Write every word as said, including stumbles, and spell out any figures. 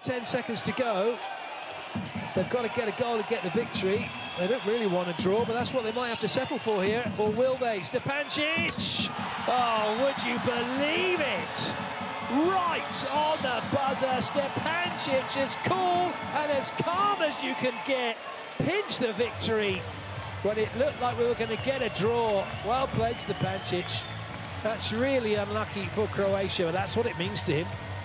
Ten seconds to go. They've got to get a goal to get the victory. They don't really want to draw, but that's what they might have to settle for here. Or will they? Stepancic! Oh, would you believe it? Right on the buzzer, Stepancic, as cool and as calm as you can get, pinched the victory when it looked like we were going to get a draw. Well played, Stepancic. That's really unlucky for Croatia, but that's what it means to him.